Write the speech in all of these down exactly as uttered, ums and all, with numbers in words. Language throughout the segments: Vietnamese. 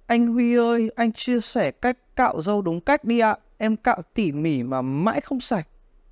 Anh Huy ơi, anh chia sẻ cách cạo râu đúng cách đi ạ. Em cạo tỉ mỉ mà mãi không sạch.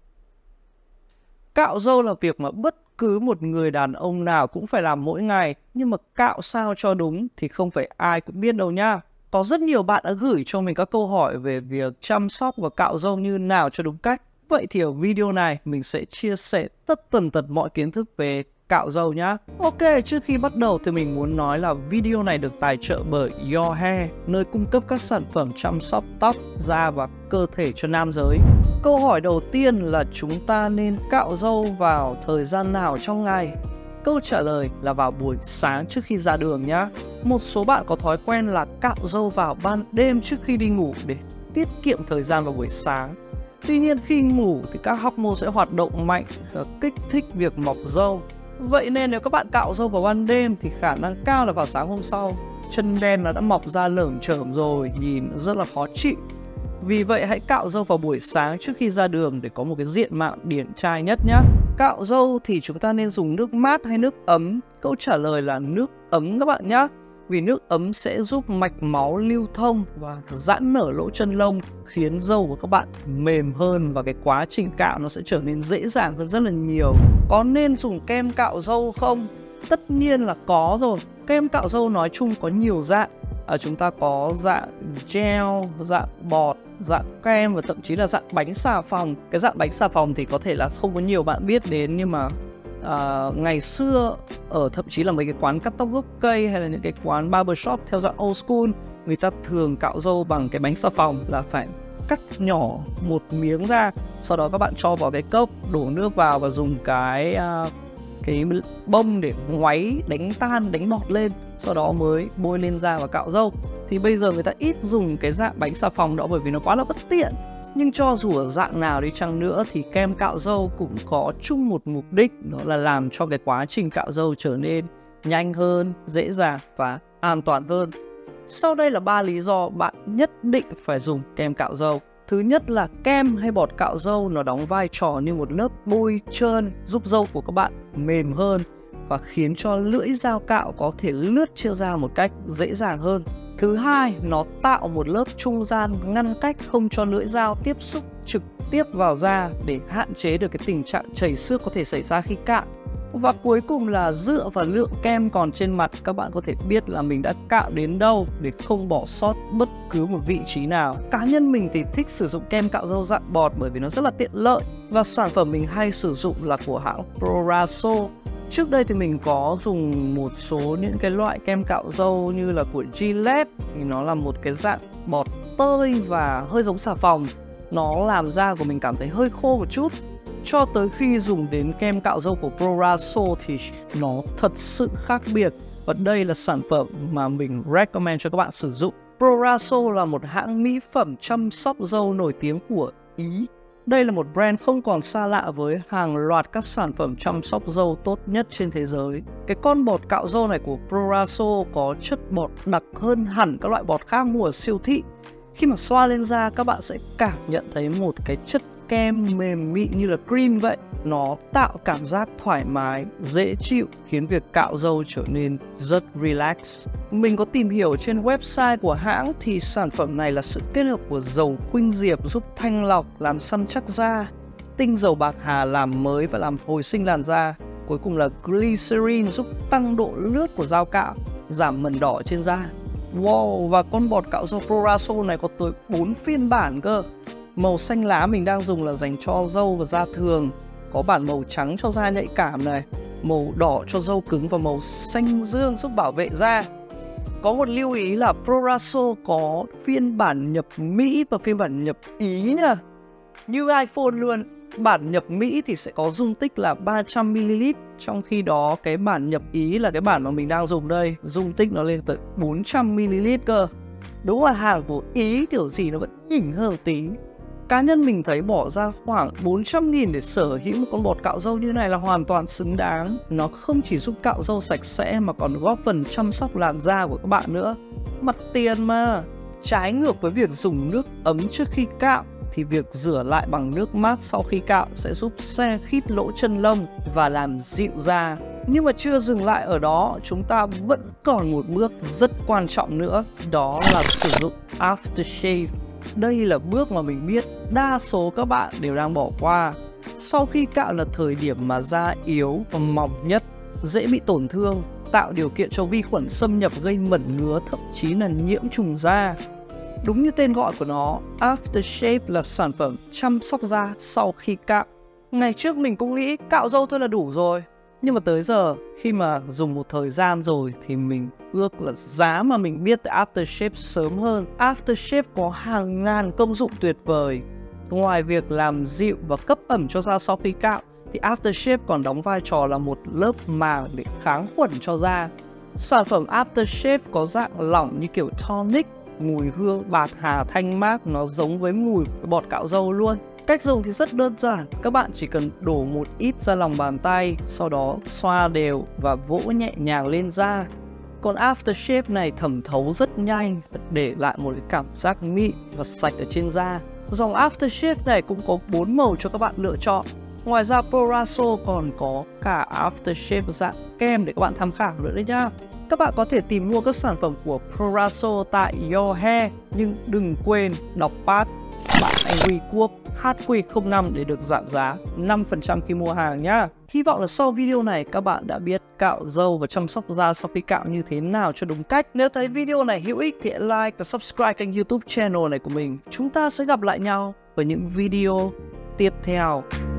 Cạo râu là việc mà bất cứ một người đàn ông nào cũng phải làm mỗi ngày. Nhưng mà cạo sao cho đúng thì không phải ai cũng biết đâu nha. Có rất nhiều bạn đã gửi cho mình các câu hỏi về việc chăm sóc và cạo râu như nào cho đúng cách. Vậy thì ở video này mình sẽ chia sẻ tất tần tật mọi kiến thức về cạo râu nhá. Ok, trước khi bắt đầu thì mình muốn nói là video này được tài trợ bởi Your Hair, nơi cung cấp các sản phẩm chăm sóc tóc, da và cơ thể cho nam giới. Câu hỏi đầu tiên là chúng ta nên cạo râu vào thời gian nào trong ngày? Câu trả lời là vào buổi sáng trước khi ra đường nhá. Một số bạn có thói quen là cạo râu vào ban đêm trước khi đi ngủ để tiết kiệm thời gian vào buổi sáng. Tuy nhiên khi ngủ thì các hormone sẽ hoạt động mạnh và kích thích việc mọc râu. Vậy nên nếu các bạn cạo râu vào ban đêm thì khả năng cao là vào sáng hôm sau chân đen nó đã mọc ra lởm chởm rồi, nhìn rất là khó chịu. Vì vậy hãy cạo râu vào buổi sáng trước khi ra đường để có một cái diện mạo điển trai nhất nhé. Cạo râu thì chúng ta nên dùng nước mát hay nước ấm? Câu trả lời là nước ấm các bạn nhé. Vì nước ấm sẽ giúp mạch máu lưu thông và giãn nở lỗ chân lông, khiến râu của các bạn mềm hơn và cái quá trình cạo nó sẽ trở nên dễ dàng hơn rất là nhiều. Có nên dùng kem cạo râu không? Tất nhiên là có rồi. Kem cạo râu nói chung có nhiều dạng. À, chúng ta có dạng gel, dạng bọt, dạng kem và thậm chí là dạng bánh xà phòng. Cái dạng bánh xà phòng thì có thể là không có nhiều bạn biết đến, nhưng mà à, ngày xưa ở thậm chí là mấy cái quán cắt tóc gốc cây hay là những cái quán barbershop theo dạng old school, người ta thường cạo râu bằng cái bánh xà phòng là phải cắt nhỏ một miếng ra, sau đó các bạn cho vào cái cốc, đổ nước vào và dùng cái uh, cái bông để ngoáy, đánh tan, đánh bọt lên, sau đó mới bôi lên da và cạo râu. Thì bây giờ người ta ít dùng cái dạng bánh xà phòng đó bởi vì nó quá là bất tiện. Nhưng cho dù ở dạng nào đi chăng nữa thì kem cạo râu cũng có chung một mục đích, đó là làm cho cái quá trình cạo râu trở nên nhanh hơn, dễ dàng và an toàn hơn. Sau đây là ba lý do bạn nhất định phải dùng kem cạo râu. Thứ nhất là kem hay bọt cạo râu nó đóng vai trò như một lớp bôi trơn, giúp râu của các bạn mềm hơn và khiến cho lưỡi dao cạo có thể lướt trên da một cách dễ dàng hơn. Thứ hai, nó tạo một lớp trung gian ngăn cách không cho lưỡi dao tiếp xúc trực tiếp vào da để hạn chế được cái tình trạng chảy xước có thể xảy ra khi cạo. Và cuối cùng là dựa vào lượng kem còn trên mặt, các bạn có thể biết là mình đã cạo đến đâu để không bỏ sót bất cứ một vị trí nào. Cá nhân mình thì thích sử dụng kem cạo râu dạng bọt bởi vì nó rất là tiện lợi. Và sản phẩm mình hay sử dụng là của hãng Proraso. Trước đây thì mình có dùng một số những cái loại kem cạo râu như là của Gillette, thì nó là một cái dạng bọt tơi và hơi giống xà phòng. Nó làm da của mình cảm thấy hơi khô một chút. Cho tới khi dùng đến kem cạo râu của Proraso thì nó thật sự khác biệt. Và đây là sản phẩm mà mình recommend cho các bạn sử dụng. Proraso là một hãng mỹ phẩm chăm sóc râu nổi tiếng của Ý. Đây là một brand không còn xa lạ với hàng loạt các sản phẩm chăm sóc râu tốt nhất trên thế giới. Cái con bọt cạo râu này của Proraso có chất bọt đặc hơn hẳn các loại bọt khác mua ở siêu thị. Khi mà xoa lên da, các bạn sẽ cảm nhận thấy một cái chất kem mềm mịn như là cream vậy. Nó tạo cảm giác thoải mái, dễ chịu, khiến việc cạo râu trở nên rất relax. Mình có tìm hiểu trên website của hãng thì sản phẩm này là sự kết hợp của dầu khuynh diệp giúp thanh lọc, làm săn chắc da, tinh dầu bạc hà làm mới và làm hồi sinh làn da. Cuối cùng là glycerin giúp tăng độ lướt của dao cạo, giảm mẩn đỏ trên da. Wow, và con bọt cạo râu Proraso này có tới bốn phiên bản cơ. Màu xanh lá mình đang dùng là dành cho râu và da thường. Có bản màu trắng cho da nhạy cảm này, màu đỏ cho râu cứng và màu xanh dương giúp bảo vệ da. Có một lưu ý là Proraso có phiên bản nhập Mỹ và phiên bản nhập Ý nha. Như iPhone luôn. Bản nhập Mỹ thì sẽ có dung tích là ba trăm mi li lít, trong khi đó cái bản nhập Ý là cái bản mà mình đang dùng đây, dung tích nó lên tới bốn trăm mi li lít cơ. Đúng là hàng của Ý kiểu gì nó vẫn nhỉnh hơn một tí. Cá nhân mình thấy bỏ ra khoảng bốn trăm nghìn để sở hữu một con bọt cạo râu như này là hoàn toàn xứng đáng. Nó không chỉ giúp cạo râu sạch sẽ mà còn góp phần chăm sóc làn da của các bạn nữa. Mặt tiền mà. Trái ngược với việc dùng nước ấm trước khi cạo thì việc rửa lại bằng nước mát sau khi cạo sẽ giúp se khít lỗ chân lông và làm dịu da. Nhưng mà chưa dừng lại ở đó, chúng ta vẫn còn một bước rất quan trọng nữa, đó là sử dụng aftershave. Đây là bước mà mình biết đa số các bạn đều đang bỏ qua. Sau khi cạo là thời điểm mà da yếu và mỏng nhất, dễ bị tổn thương, tạo điều kiện cho vi khuẩn xâm nhập gây mẩn ngứa, thậm chí là nhiễm trùng da. Đúng như tên gọi của nó, aftershave là sản phẩm chăm sóc da sau khi cạo. Ngày trước mình cũng nghĩ cạo râu thôi là đủ rồi. Nhưng mà tới giờ, khi mà dùng một thời gian rồi thì mình ước là giá mà mình biết tới aftershave sớm hơn. Aftershave có hàng ngàn công dụng tuyệt vời. Ngoài việc làm dịu và cấp ẩm cho da sau khi cạo, thì aftershave còn đóng vai trò là một lớp màng để kháng khuẩn cho da. Sản phẩm aftershave có dạng lỏng như kiểu tonic, mùi hương bạc hà thanh mát, nó giống với mùi bọt cạo râu luôn. Cách dùng thì rất đơn giản, các bạn chỉ cần đổ một ít ra lòng bàn tay, sau đó xoa đều và vỗ nhẹ nhàng lên da. Còn aftershave này thẩm thấu rất nhanh, để lại một cái cảm giác mịn và sạch ở trên da. Dòng aftershave này cũng có bốn màu cho các bạn lựa chọn. Ngoài ra Proraso còn có cả aftershave dạng kem để các bạn tham khảo nữa đấy nhá. Các bạn có thể tìm mua các sản phẩm của Proraso tại Your Hair, nhưng đừng quên đọc pass bạn anh Huy Quốc H Q không năm để được giảm giá năm phần trăm khi mua hàng nhá. Hy vọng là sau video này các bạn đã biết cạo râu và chăm sóc da sau khi cạo như thế nào cho đúng cách. Nếu thấy video này hữu ích thì hãy like và subscribe kênh YouTube channel này của mình. Chúng ta sẽ gặp lại nhau ở những video tiếp theo.